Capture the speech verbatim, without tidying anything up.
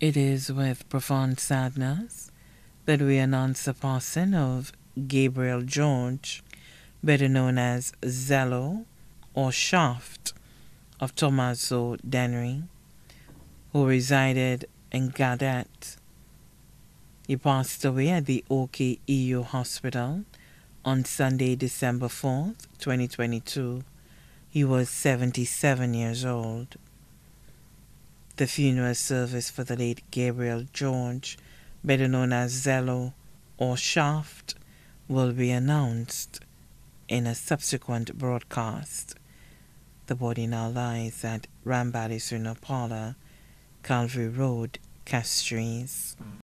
It is with profound sadness that we announce the passing of Gabriel George, better known as Zello or Shaft of Tommaso Dennery, who resided in Gadet. He passed away at the O K E U Hospital on Sunday, December fourth, twenty twenty-two. He was seventy-seven years old. The funeral service for the late Gabriel George, better known as Zello or Shaft, will be announced in a subsequent broadcast. The body now lies at Rambali Funeral Parlor, Calvary Road, Castries.